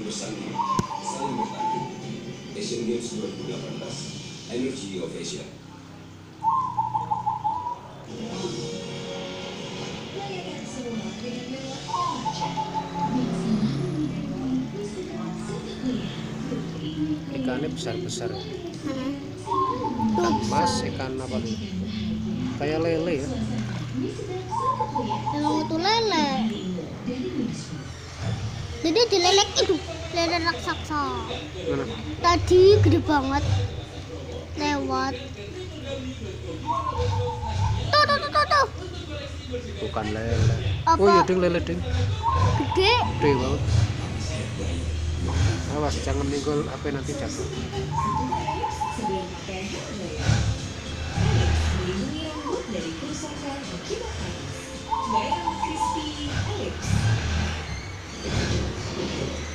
bersanding, saling bertanding. Asian Games 2018, Energy of Asia. Ikannya besar-besar ya. Ikan mas, ikan apa tuh? Kayak lele ya. Emang itu lele. Jadi dilelek itu lele raksasa. Mana? Tadi gede banget. Lewat. Tuh. Bukan lele. Apa? Oh iya ding, lele ding. Gede. Gede banget. Awas jangan minggul HP nanti jatuh. Dari perusahaan Kibakan, Bayang Crispy Alex.